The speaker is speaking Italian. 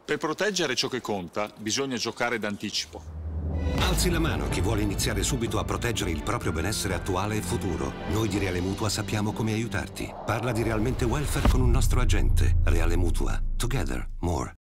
Per proteggere ciò che conta, bisogna giocare d'anticipo. Alzi la mano chi vuole iniziare subito a proteggere il proprio benessere attuale e futuro. Noi di Reale Mutua sappiamo come aiutarti. Parla di Realmente Welfare con un nostro agente. Reale Mutua. Together. More.